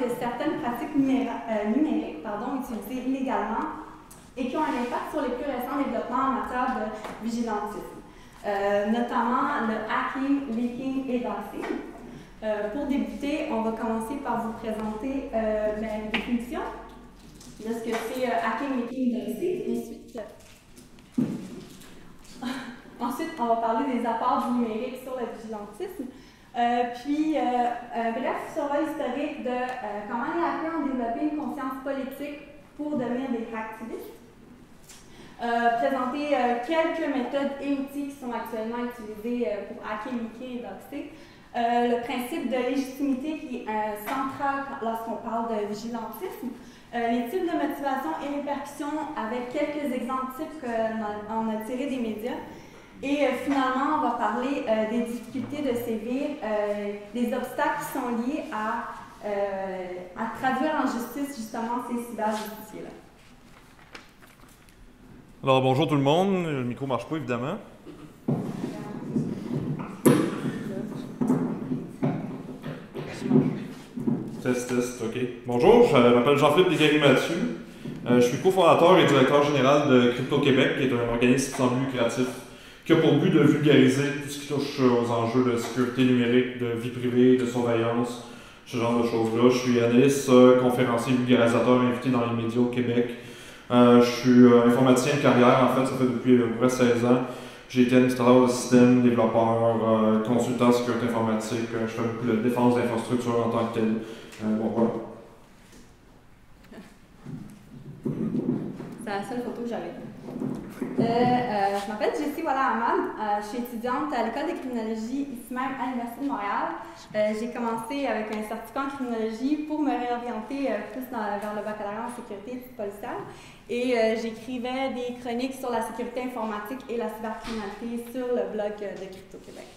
de certaines pratiques numériques utilisées illégalement et qui ont un impact sur les plus récents développements en matière de vigilantisme, notamment le hacking, leaking et doxing. Pour débuter, on va commencer par vous présenter une définition de ce que c'est hacking, leaking et doxing. Ensuite, on va parler des apports du numérique sur le vigilantisme. Bref, sur l'historique de comment les hackers ont développé une conscience politique pour devenir des hacktivistes. Présenter quelques méthodes et outils qui sont actuellement utilisés pour hacker, leaker et doxer. Le principe de légitimité qui est central lorsqu'on parle de vigilantisme. Les types de motivation et répercussions avec quelques exemples types qu'on a tirés des médias. Et finalement, on va parler des difficultés de sévir, des obstacles qui sont liés à traduire en justice justement ces cyberjusticiers-là. Alors bonjour tout le monde, le micro ne marche pas évidemment. Test, ok. Bonjour, je m'appelle Jean-Philippe Descaries-Mathieu. Je suis cofondateur et directeur général de Crypto Québec, qui est un organisme sans but lucratif qui a pour but de vulgariser tout ce qui touche aux enjeux de sécurité numérique, de vie privée, de surveillance, ce genre de choses-là. Je suis analyste, conférencier, vulgarisateur invité dans les médias au Québec. Je suis informaticien de carrière, en fait, ça fait depuis à peu près 16 ans. J'ai été administrateur de système, développeur, consultant en sécurité informatique. Je fais beaucoup de défense d'infrastructure en tant que tel. Bon, voilà. C'est la seule photo que j'avais. Je m'appelle Jessie Walla-Ahmad. Je suis étudiante à l'École de criminologie, ici même à l'Université de Montréal. J'ai commencé avec un certificat en criminologie pour me réorienter plus vers le baccalauréat en sécurité policière. Et j'écrivais des chroniques sur la sécurité informatique et la cybercriminalité sur le blog de Crypto Québec.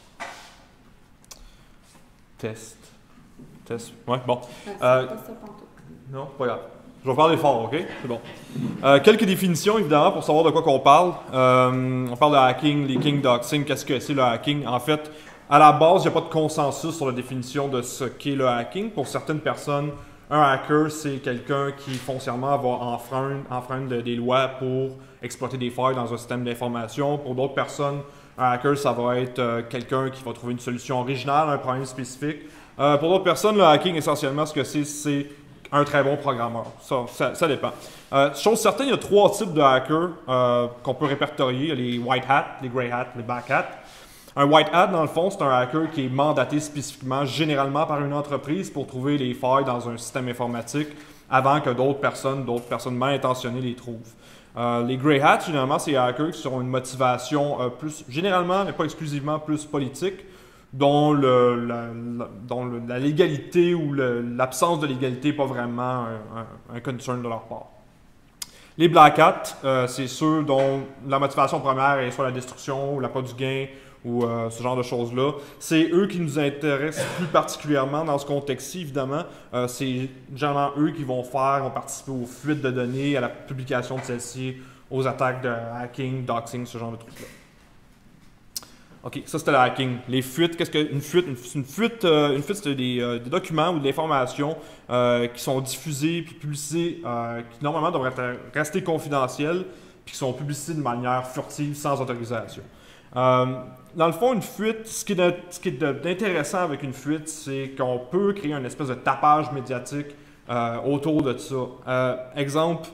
Test. Ouais, bon. Pas ça tantôt. Non, pas grave. Je vais parler fort, OK? C'est bon. Quelques définitions, évidemment, pour savoir de quoi qu'on parle. On parle de hacking, leaking, doxing. Qu'est-ce que c'est le hacking? En fait, à la base, il n'y a pas de consensus sur la définition de ce qu'est le hacking. Pour certaines personnes, un hacker, c'est quelqu'un qui, foncièrement, va enfreindre des lois pour exploiter des failles dans un système d'information. Pour d'autres personnes, un hacker, ça va être quelqu'un qui va trouver une solution originale à un problème spécifique. Pour d'autres personnes, le hacking, essentiellement, ce que c'est un très bon programmeur. Ça dépend. Chose certaine, il y a 3 types de hackers qu'on peut répertorier. Il y a les white hat, les grey hat, les black hat. Un white hat, dans le fond, c'est un hacker qui est mandaté spécifiquement, généralement par une entreprise, pour trouver les failles dans un système informatique avant que d'autres personnes mal intentionnées les trouvent. Les grey hats, généralement, c'est des hackers qui ont une motivation plus, généralement, mais pas exclusivement, plus politique, dont la légalité ou l'absence de légalité n'est pas vraiment un concern de leur part. Les black hats, c'est ceux dont la motivation première est soit la destruction ou l'appât du gain ou ce genre de choses-là. C'est eux qui nous intéressent plus particulièrement dans ce contexte-ci, évidemment. C'est généralement eux qui vont participer aux fuites de données, à la publication de celles-ci, aux attaques de hacking, doxing, ce genre de trucs-là. OK, ça c'était le hacking. Les fuites, qu'est-ce qu'une fuite? Une fuite, c'est des documents ou de l'information qui sont diffusés puis publicisés, qui normalement devraient rester confidentiels, puis qui sont publicisés de manière furtive, sans autorisation. Dans le fond, une fuite, ce qui est intéressant avec une fuite, c'est qu'on peut créer une espèce de tapage médiatique autour de ça. Exemple,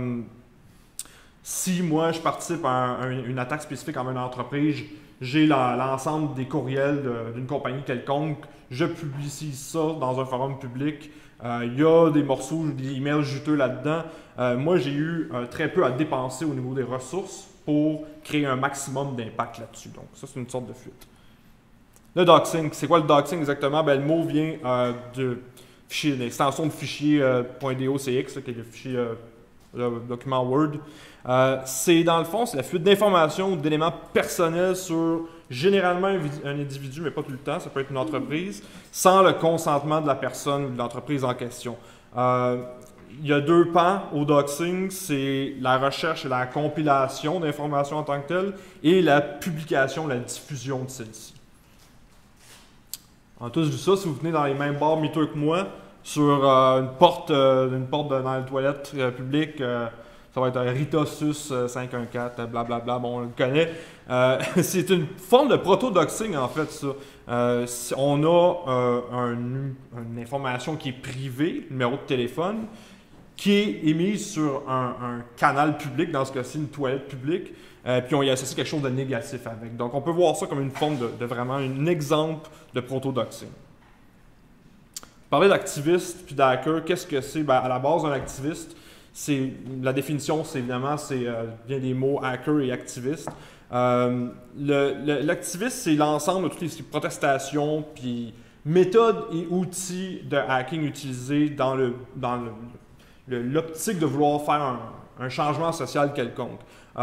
si moi je participe à une attaque spécifique en une entreprise, j'ai l'ensemble des courriels d'une compagnie quelconque, je publicise ça dans un forum public, il y a des morceaux, des emails juteux là-dedans. Moi, j'ai eu très peu à dépenser au niveau des ressources pour créer un maximum d'impact là-dessus. Donc, ça, c'est une sorte de fuite. Le doxing, c'est quoi le doxing exactement? Ben, le mot vient de fichier, l'extension de fichier .docx, qui est le fichier, le document Word. C'est dans le fond, c'est la fuite d'informations ou d'éléments personnels sur généralement un individu, mais pas tout le temps, ça peut être une entreprise, sans le consentement de la personne ou de l'entreprise en question. Il y a 2 pans au doxing, c'est la recherche et la compilation d'informations en tant que telles et la publication, la diffusion de celles-ci. En tous vu ça, si vous venez dans les mêmes bars miteux que moi, sur une porte dans les toilettes publiques. Ça va être Rita Sus 514, blablabla, bon, on le connaît. C'est une forme de proto-doxing, en fait, ça. On a une information qui est privée, le numéro de téléphone, qui est émise sur un canal public, dans ce cas-ci, une toilette publique, puis on y associe quelque chose de négatif avec. Donc, on peut voir ça comme une forme de vraiment un exemple de proto-doxing. Parler d'activiste puis d'hacker, qu'est-ce que c'est? Ben, à la base, un activiste, la définition, c'est évidemment, vient des mots hacker et activiste. L'activiste, c'est l'ensemble de toutes les protestations puis méthodes et outils de hacking utilisés dans l'optique de vouloir faire un changement social quelconque.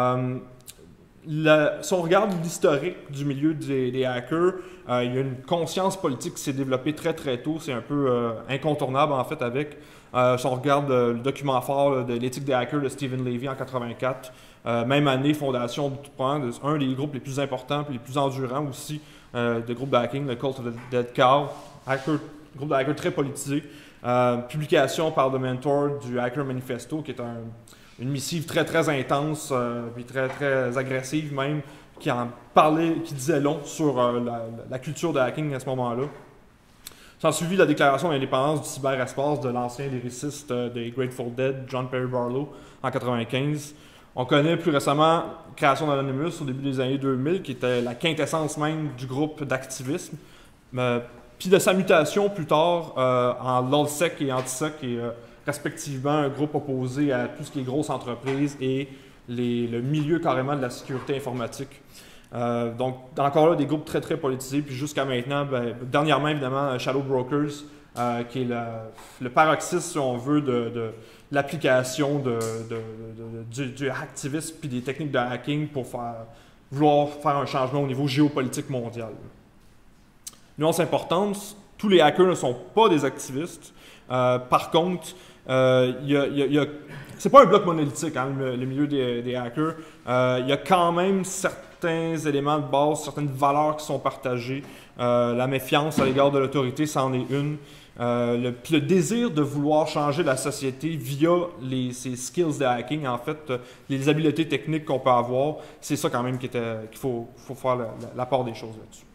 Si on regarde l'historique du milieu des hackers, il y a une conscience politique qui s'est développée très très tôt. C'est un peu incontournable en fait avec. Si on regarde le document phare de l'éthique des hackers de Stephen Levy en 84, même année, fondation d'un des groupes les plus importants et les plus endurants aussi de groupes de hacking, le Cult of the Dead Cow, groupe de hackers très politisé. Publication par The Mentor du Hacker Manifesto, qui est une missive très très intense, puis très très agressive même, qui disait long sur la culture de hacking à ce moment-là. S'en suivi la déclaration d'indépendance du cyberespace de l'ancien lyriciste des Grateful Dead, John Perry Barlow, en 1995. On connaît plus récemment création d'Anonymous au début des années 2000, qui était la quintessence même du groupe d'activisme. Puis de sa mutation plus tard en LulzSec et Antisec, qui est respectivement un groupe opposé à tout ce qui est grosses entreprises et le milieu carrément de la sécurité informatique. Donc, encore là, des groupes très, très politisés. Puis jusqu'à maintenant, dernièrement, évidemment, Shadow Brokers, qui est le paroxysme, si on veut, de l'application du hacktivisme puis des techniques de hacking pour vouloir faire un changement au niveau géopolitique mondial. Nuance importante, tous les hackers ne sont pas des activistes. Par contre, c'est pas un bloc monolithique, hein, le milieu des hackers. Il y a quand même certains éléments de base, certaines valeurs qui sont partagées. La méfiance à l'égard de l'autorité, c'en est une. Le désir de vouloir changer la société via ces skills de hacking, en fait, les habiletés techniques qu'on peut avoir, c'est ça quand même qu'il faut faire la part des choses là-dessus.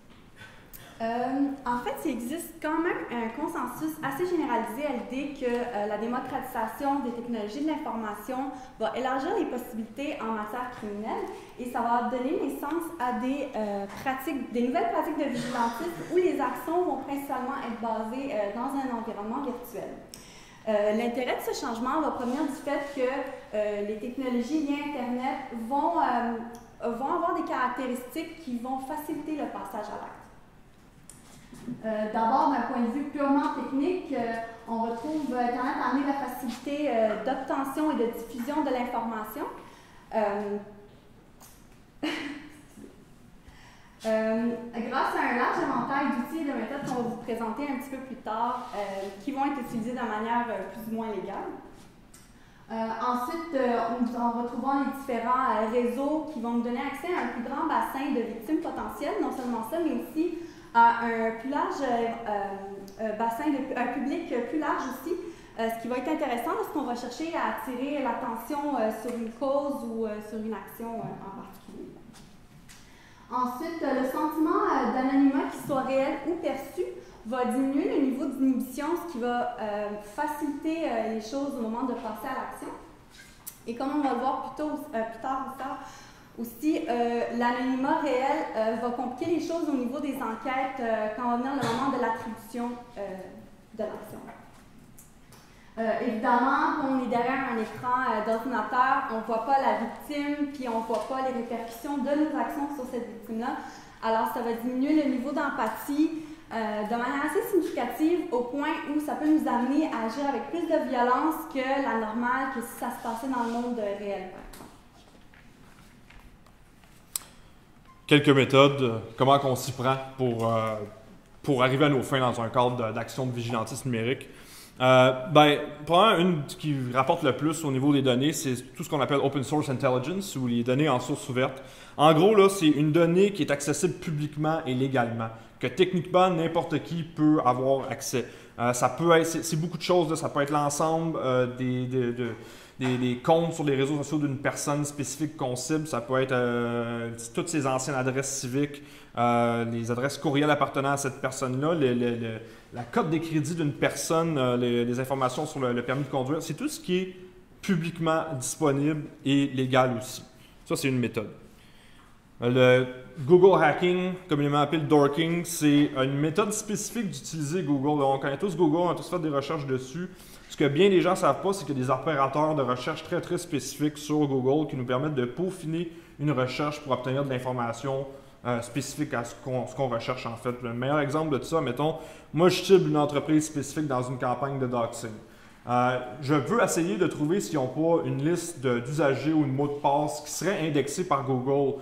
En fait, il existe quand même un consensus assez généralisé à l'idée que la démocratisation des technologies de l'information va élargir les possibilités en matière criminelle et ça va donner naissance à des nouvelles pratiques de vigilantisme où les actions vont principalement être basées dans un environnement virtuel. L'intérêt de ce changement va provenir du fait que les technologies liées à Internet vont avoir des caractéristiques qui vont faciliter le passage à l'acte. D'abord, d'un point de vue purement technique, on retrouve Internet a amené la facilité d'obtention et de diffusion de l'information. Grâce à un large éventail d'outils et de méthodes qu'on va vous présenter un petit peu plus tard, qui vont être utilisés de manière plus ou moins légale. Ensuite, en retrouvant les différents réseaux qui vont nous donner accès à un plus grand bassin de victimes potentielles, non seulement ça, mais aussi à un plus large un public plus large aussi, ce qui va être intéressant parce qu'on va chercher à attirer l'attention sur une cause ou sur une action en particulier. Ensuite, le sentiment d'anonymat, qu'il soit réel ou perçu, va diminuer le niveau d'inhibition, ce qui va faciliter les choses au moment de passer à l'action. Et comme on va le voir plus tard aussi, l'anonymat réel va compliquer les choses au niveau des enquêtes quand on va venir le moment de l'attribution de l'action. Évidemment, quand on est derrière un écran d'ordinateur, on ne voit pas la victime, puis on ne voit pas les répercussions de nos actions sur cette victime-là. Alors, ça va diminuer le niveau d'empathie de manière assez significative au point où ça peut nous amener à agir avec plus de violence que la normale, que si ça se passait dans le monde réel. Quelques méthodes, comment on s'y prend pour arriver à nos fins dans un cadre d'action de vigilantisme numérique. Probablement une qui rapporte le plus au niveau des données, c'est tout ce qu'on appelle Open Source Intelligence, ou les données en source ouverte. En gros, là, c'est une donnée qui est accessible publiquement et légalement, que techniquement, n'importe qui peut avoir accès. C'est beaucoup de choses, là. Ça peut être l'ensemble des comptes sur les réseaux sociaux d'une personne spécifique qu'on cible. Ça peut être toutes ses anciennes adresses civiques, les adresses courriels appartenant à cette personne-là, la cote des crédits d'une personne, les informations sur le permis de conduire. C'est tout ce qui est publiquement disponible et légal aussi. Ça, c'est une méthode. Le Google hacking, communément appelé le dorking, c'est une méthode spécifique d'utiliser Google. On connaît tous Google, on a tous fait des recherches dessus. Ce que bien les gens ne savent pas, c'est qu'il y a des opérateurs de recherche très très spécifiques sur Google qui nous permettent de peaufiner une recherche pour obtenir de l'information spécifique à ce qu'on recherche en fait. Le meilleur exemple de ça, mettons, moi je cible une entreprise spécifique dans une campagne de doxing. Je veux essayer de trouver s'ils n'ont pas une liste d'usagers ou de mots de passe qui seraient indexés par Google.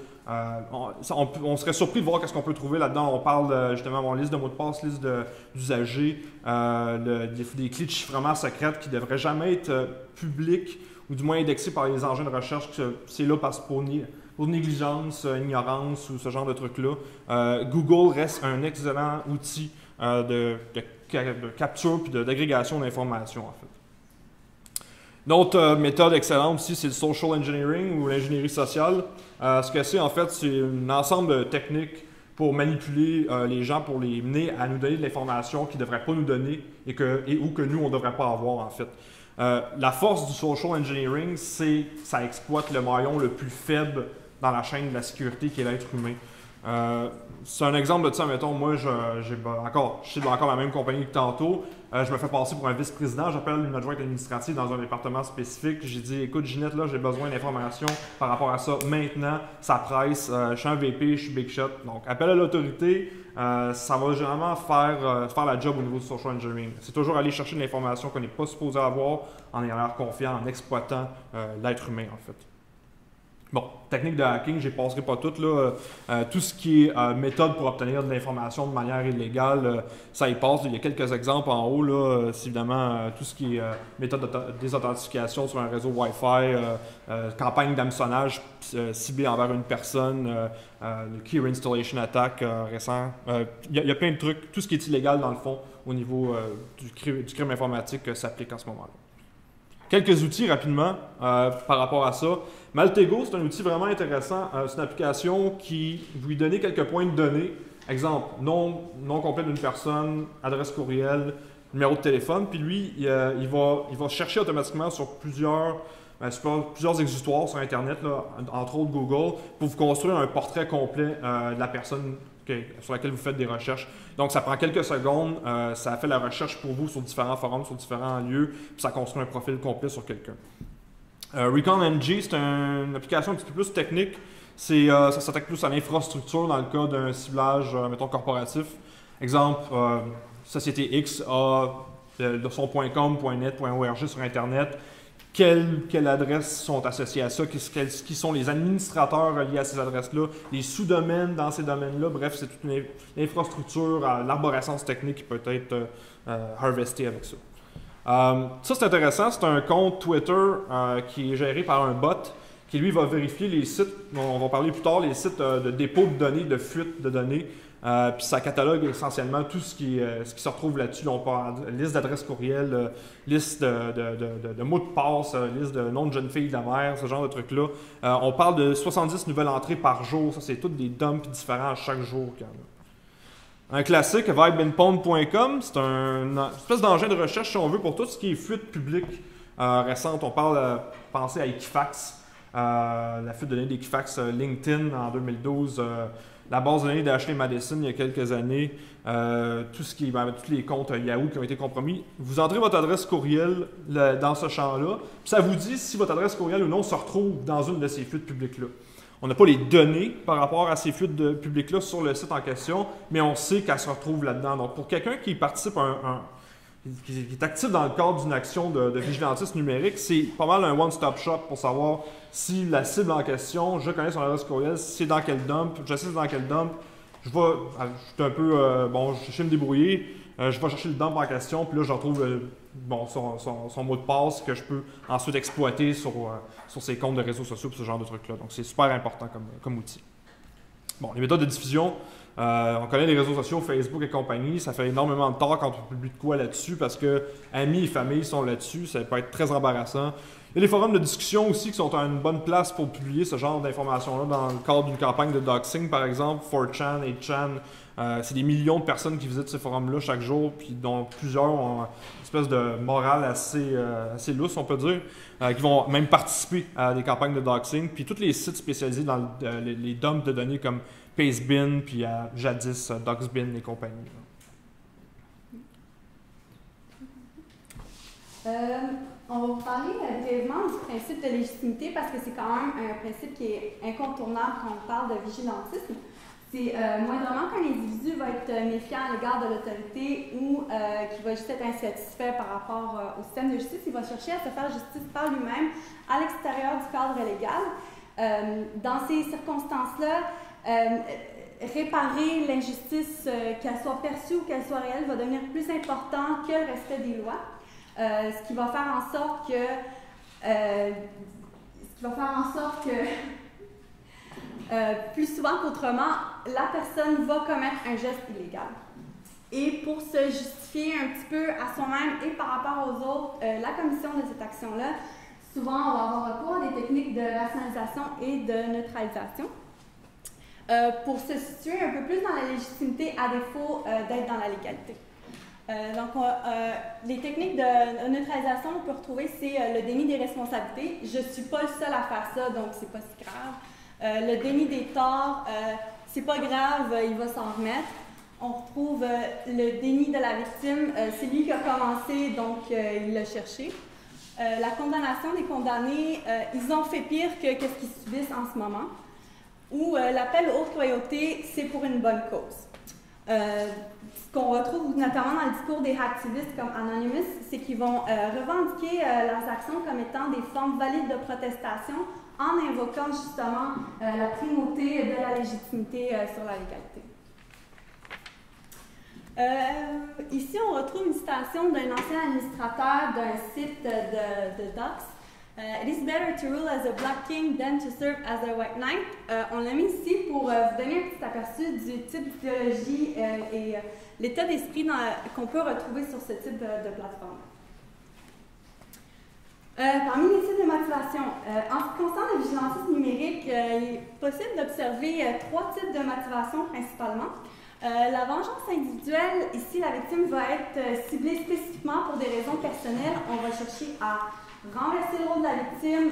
On serait surpris de voir qu'est-ce qu'on peut trouver là-dedans. On parle justement de liste de mots de passe, liste d'usagers, des clés de chiffrement secrètes qui ne devraient jamais être publiques ou du moins indexées par les engins de recherche. C'est là parce que pour négligence, ignorance ou ce genre de trucs-là. Google reste un excellent outil de capture et d'agrégation d'informations en fait. D'autres méthodes excellentes aussi, c'est le social engineering ou l'ingénierie sociale. Ce que c'est en fait, c'est un ensemble de techniques pour manipuler les gens, pour les mener à nous donner de l'information qu'ils ne devraient pas nous donner ou que nous, on ne devrait pas avoir en fait. La force du social engineering, c'est que ça exploite le maillon le plus faible dans la chaîne de la sécurité qui est l'être humain. C'est un exemple de ça, mettons, moi, je suis dans encore la même compagnie que tantôt. Je me fais passer pour un vice-président, j'appelle une adjointe administrative dans un département spécifique. J'ai dit, écoute, Ginette, là, j'ai besoin d'informations par rapport à ça maintenant, ça presse, je suis un VP, je suis big shot. Donc, appel à l'autorité, ça va généralement faire la job au niveau du social engineering. C'est toujours aller chercher de l'information qu'on n'est pas supposé avoir en ayant l'air confiant, en exploitant l'être humain, en fait. Bon, technique de hacking, je ne passerai pas toutes. Tout ce qui est méthode pour obtenir de l'information de manière illégale, ça y passe. Il y a quelques exemples en haut. C'est évidemment tout ce qui est méthode de désauthentification sur un réseau Wi-Fi, campagne d'hameçonnage ciblée envers une personne, le Key Reinstallation Attack récent. Il y a plein de trucs. Tout ce qui est illégal, dans le fond, au niveau du crime informatique s'applique en ce moment-là. Quelques outils rapidement par rapport à ça. Maltego, c'est un outil vraiment intéressant. C'est une application qui vous lui donne quelques points de données. Exemple, nom complet d'une personne, adresse courriel, numéro de téléphone. Puis lui, il va chercher automatiquement sur plusieurs exutoires sur Internet, là, entre autres Google, pour vous construire un portrait complet de la personne sur laquelle vous faites des recherches. Donc, ça prend quelques secondes, ça fait la recherche pour vous sur différents forums, sur différents lieux, puis ça construit un profil complet sur quelqu'un. ReconMG, c'est une application un petit peu plus technique. Ça s'attaque plus à l'infrastructure dans le cas d'un ciblage, mettons, corporatif. Exemple, Société X a son .com, .net, .org sur Internet. Quelles adresses sont associées à ça, qui sont les administrateurs reliés à ces adresses-là, les sous-domaines dans ces domaines-là. Bref, c'est toute une infrastructure, l'arborescence technique qui peut être harvestée avec ça. Ça, c'est intéressant. C'est un compte Twitter qui est géré par un bot qui, lui, va vérifier les sites, on va parler plus tard, les sites de dépôt de données, de fuite de données. Puis ça catalogue essentiellement tout ce qui se retrouve là-dessus. On parle de liste d'adresses courriel, liste de mots de passe, liste de noms de jeunes filles de la mère, ce genre de trucs-là. On parle de 70 nouvelles entrées par jour. Ça, c'est toutes des dumps différents à chaque jour. Un classique, vibeinpwn.com, c'est une espèce d'engin de recherche, si on veut, pour tout ce qui est fuite publique récente. On parle, pensez à Equifax, la fuite de données d'Equifax LinkedIn en 2012. La base de données d'Ashley Madison il y a quelques années, tous les comptes Yahoo qui ont été compromis. Vous entrez votre adresse courriel dans ce champ-là, puis ça vous dit si votre adresse courriel ou non se retrouve dans une de ces fuites publiques-là. On n'a pas les données par rapport à ces fuites publiques-là sur le site en question, mais on sait qu'elles se retrouvent là-dedans. Donc, pour quelqu'un qui participe qui est actif dans le cadre d'une action de vigilantisme numérique, c'est pas mal un one-stop shop pour savoir si la cible en question, je connais son adresse courriel, c'est dans quel dump, je sais c'est dans quel dump, je suis un peu, je sais me débrouiller, je vais chercher le dump en question, puis là, je retrouve son mot de passe que je peux ensuite exploiter sur ses comptes de réseaux sociaux et ce genre de trucs-là. Donc, c'est super important comme outil. Bon, les méthodes de diffusion, On connaît les réseaux sociaux, Facebook et compagnie, ça fait énormément de tort quand on publie de quoi là-dessus parce que amis et famille sont là-dessus, ça peut être très embarrassant. Il y a des forums de discussion aussi qui sont à une bonne place pour publier ce genre d'informations-là dans le cadre d'une campagne de doxing, par exemple, 4chan, 8chan. C'est des millions de personnes qui visitent ces forums-là chaque jour, puis dont plusieurs ont une espèce de morale assez lousse, on peut dire, qui vont même participer à des campagnes de doxing. Puis tous les sites spécialisés dans les dumps de données comme Pacebin, puis jadis Doxbin et compagnie. On va vous parler brièvement du principe de légitimité parce que c'est quand même un principe qui est incontournable quand on parle de vigilantisme. C'est moindrement qu'un individu va être méfiant à l'égard de l'autorité ou qui va juste être insatisfait par rapport au système de justice, il va chercher à se faire justice par lui-même à l'extérieur du cadre légal. Dans ces circonstances-là, réparer l'injustice, qu'elle soit perçue ou qu'elle soit réelle, va devenir plus important que le respect des lois. Ce qui va faire en sorte que, plus souvent qu'autrement, la personne va commettre un geste illégal. Et pour se justifier un petit peu à soi-même et par rapport aux autres, la commission de cette action-là, souvent on va avoir recours à des techniques de rationalisation et de neutralisation. Pour se situer un peu plus dans la légitimité à défaut d'être dans la légalité. Les techniques de neutralisation qu'on peut retrouver, c'est le déni des responsabilités. Je ne suis pas le seul à faire ça, donc c'est pas si grave. Le déni des torts, c'est pas grave, il va s'en remettre. On retrouve le déni de la victime, c'est lui qui a commencé, donc il l'a cherché. La condamnation des condamnés, ils ont fait pire que ce qu'ils subissent en ce moment. Ou l'appel aux haute loyauté, c'est pour une bonne cause. Ce qu'on retrouve notamment dans le discours des activistes comme Anonymous, c'est qu'ils vont revendiquer leurs actions comme étant des formes valides de protestation en invoquant justement la primauté de la légitimité sur la légalité. Ici, on retrouve une citation d'un ancien administrateur d'un site de Docs. It is better to rule as a black king than to serve as a white knight. On l'a mis ici pour vous donner un petit aperçu du type d'idéologie et l'état d'esprit qu'on peut retrouver sur ce type de plateforme. Parmi les types de motivation, en ce qui concerne le vigilantisme numérique, il est possible d'observer 3 types de motivation principalement. La vengeance individuelle, ici la victime va être ciblée spécifiquement pour des raisons personnelles. On va chercher à renverser le rôle de la victime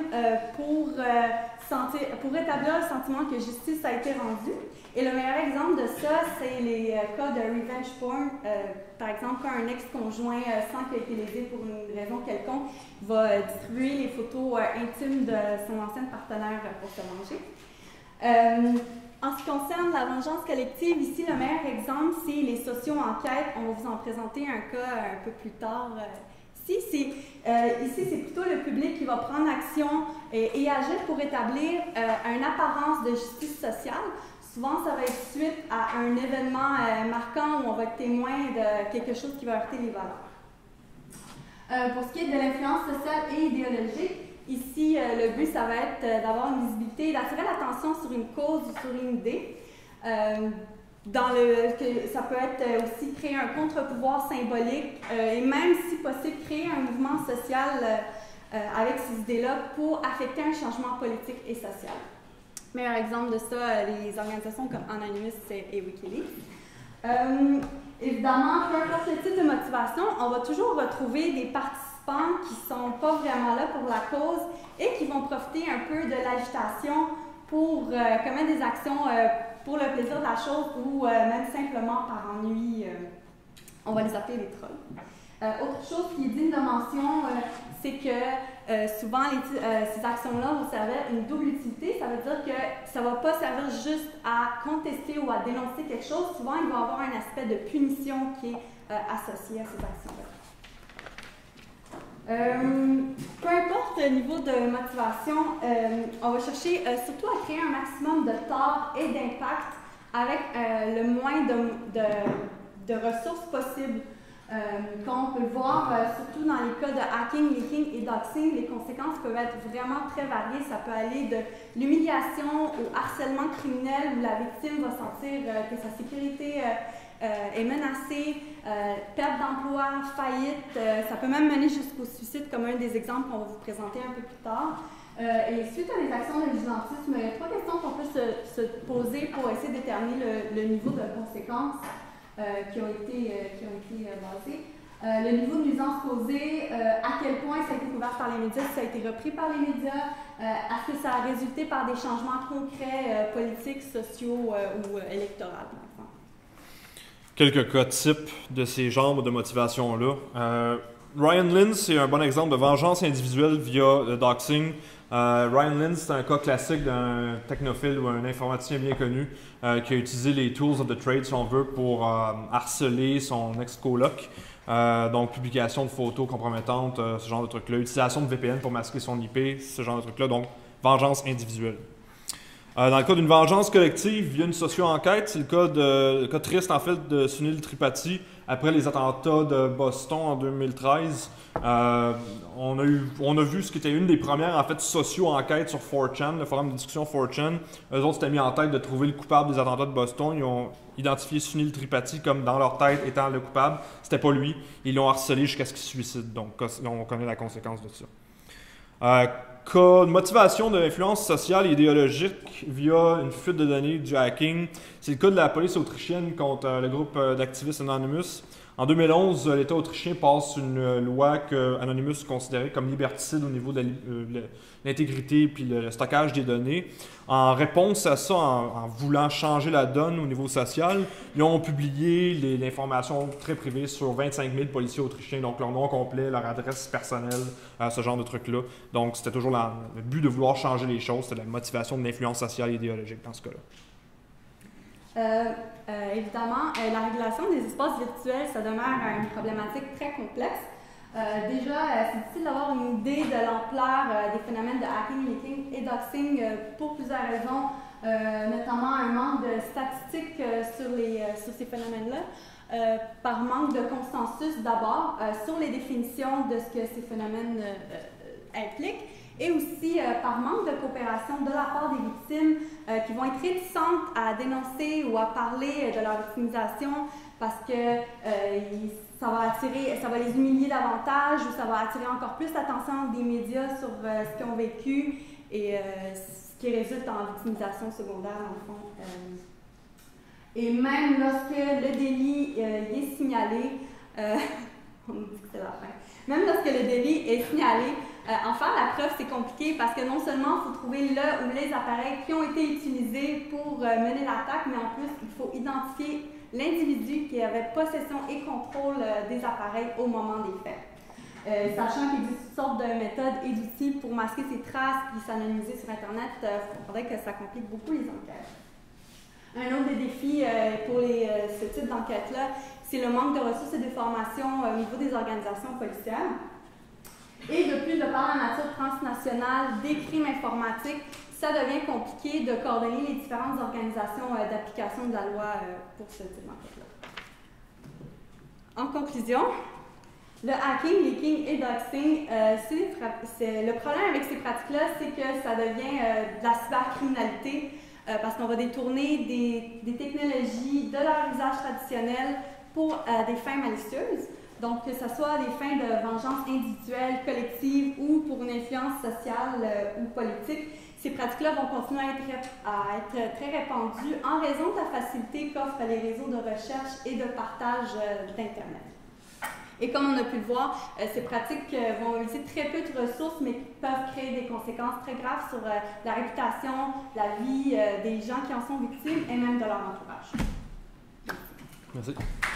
pour rétablir le sentiment que justice a été rendue. Et le meilleur exemple de ça, c'est les cas de revenge porn. Par exemple, quand un ex-conjoint, sans qu'il ait été lésé pour une raison quelconque, va distribuer les photos intimes de son ancienne partenaire pour se venger. En ce qui concerne la vengeance collective, ici, le meilleur exemple, c'est les socio-enquêtes. On va vous en présenter un cas un peu plus tard. Ici, c'est plutôt le public qui va prendre action et agir pour établir une apparence de justice sociale. Souvent, ça va être suite à un événement marquant où on va être témoin de quelque chose qui va heurter les valeurs. Pour ce qui est de l'influence sociale et idéologique, ici, le but, ça va être d'avoir une visibilité, d'attirer l'attention sur une cause ou sur une idée. Ça peut être aussi créer un contre-pouvoir symbolique et même, si possible, créer un mouvement social avec ces idées-là pour affecter un changement politique et social. Meilleur exemple de ça, les organisations comme Anonymous et Wikileaks. Évidemment, peu importe le type de motivation, on va toujours retrouver des participants qui ne sont pas vraiment là pour la cause et qui vont profiter un peu de l'agitation pour commettre des actions pour le plaisir de la chose ou même simplement par ennui. On va les appeler les trolls. Autre chose qui est digne de mention, c'est que souvent ces actions-là vont servir une double utilité. Ça veut dire que ça ne va pas servir juste à contester ou à dénoncer quelque chose. Souvent, il va y avoir un aspect de punition qui est associé à ces actions-là. Peu importe le niveau de motivation, on va chercher surtout à créer un maximum de tort et d'impact avec le moins de ressources possibles. Comme on peut le voir, surtout dans les cas de hacking, leaking et doxing, les conséquences peuvent être vraiment très variées. Ça peut aller de l'humiliation au harcèlement criminel où la victime va sentir que sa sécurité est menacée, perte d'emploi, faillite. Ça peut même mener jusqu'au suicide, comme un des exemples qu'on va vous présenter un peu plus tard. Et suite à des actions de vigilantisme, il y a 3 questions qu'on peut se poser pour essayer de déterminer le niveau de conséquences qui ont été basées. Le niveau de nuisance causée, à quel point ça a été couvert par les médias, si ça a été repris par les médias, est-ce que ça a résulté par des changements concrets politiques, sociaux ou électoraux, dans le fond. Quelques cas types de ces genres de motivations-là. Ryan Lynn, c'est un bon exemple de vengeance individuelle via le doxing. Ryan Lynn, c'est un cas classique d'un technophile ou un informaticien bien connu qui a utilisé les tools of the trade, si on veut, pour harceler son ex-coloc. Donc, publication de photos compromettantes, ce genre de trucs-là. Utilisation de VPN pour masquer son IP, ce genre de trucs-là. Donc, vengeance individuelle. Dans le cas d'une vengeance collective via une socio-enquête, c'est le cas triste en fait de Sunil Tripathi après les attentats de Boston en 2013. On a vu ce qui était une des premières en fait socio-enquêtes sur 4chan, le forum de discussion 4chan. Eux autres s'étaient mis en tête de trouver le coupable des attentats de Boston. Ils ont identifié Sunil Tripathi comme dans leur tête étant le coupable. C'était pas lui. Ils l'ont harcelé jusqu'à ce qu'il se suicide. Donc on connaît la conséquence de ça. Cas de motivation de l'influence sociale et idéologique via une fuite de données du hacking. C'est le cas de la police autrichienne contre le groupe d'activistes Anonymous. En 2011, l'État autrichien passe une loi que Anonymous considérait comme liberticide au niveau de l'intégrité et le stockage des données. En réponse à ça, en voulant changer la donne au niveau social, ils ont publié l'information très privée sur 25 000 policiers autrichiens, donc leur nom complet, leur adresse personnelle, ce genre de trucs-là. Donc c'était toujours le but de vouloir changer les choses, c'était la motivation de l'influence sociale et idéologique dans ce cas-là. Évidemment, la régulation des espaces virtuels, ça demeure une problématique très complexe. Déjà, c'est difficile d'avoir une idée de l'ampleur des phénomènes de hacking, leaking et doxing pour plusieurs raisons, notamment un manque de statistiques sur ces phénomènes-là, par manque de consensus d'abord sur les définitions de ce que ces phénomènes impliquent, et aussi par manque de coopération de la part des victimes qui vont être réticentes à dénoncer ou à parler de leur victimisation parce que ça va les humilier davantage ou ça va attirer encore plus l'attention des médias sur ce qu'ils ont vécu et ce qui résulte en victimisation secondaire, dans le fond. Et même lorsque le délit est signalé, on nous dit que c'est la fin. Même lorsque le délit est signalé, en faire la preuve, c'est compliqué parce que non seulement il faut trouver le ou les appareils qui ont été utilisés pour mener l'attaque, mais en plus, il faut identifier l'individu qui avait possession et contrôle des appareils au moment des faits. Sachant qu'il existe toutes sortes de méthodes et d'outils pour masquer ces traces et s'anonymiser sur Internet, il faudrait que ça complique beaucoup les enquêtes. Un autre des défis pour ce type d'enquête-là, c'est le manque de ressources et de formation au niveau des organisations policières. Et de plus, de par la nature transnationale des crimes informatiques, ça devient compliqué de coordonner les différentes organisations d'application de la loi pour ce type d'enquête-là. En conclusion, le hacking, leaking et doxing, le problème avec ces pratiques-là, c'est que ça devient de la cybercriminalité parce qu'on va détourner des technologies de leur usage traditionnel pour des fins malicieuses. Donc, que ce soit des fins de vengeance individuelle, collective ou pour une influence sociale ou politique, ces pratiques-là vont continuer à être très répandues en raison de la facilité qu'offrent les réseaux de recherche et de partage d'Internet. Et comme on a pu le voir, ces pratiques vont utiliser très peu de ressources, mais peuvent créer des conséquences très graves sur la réputation, la vie des gens qui en sont victimes et même de leur entourage. Merci.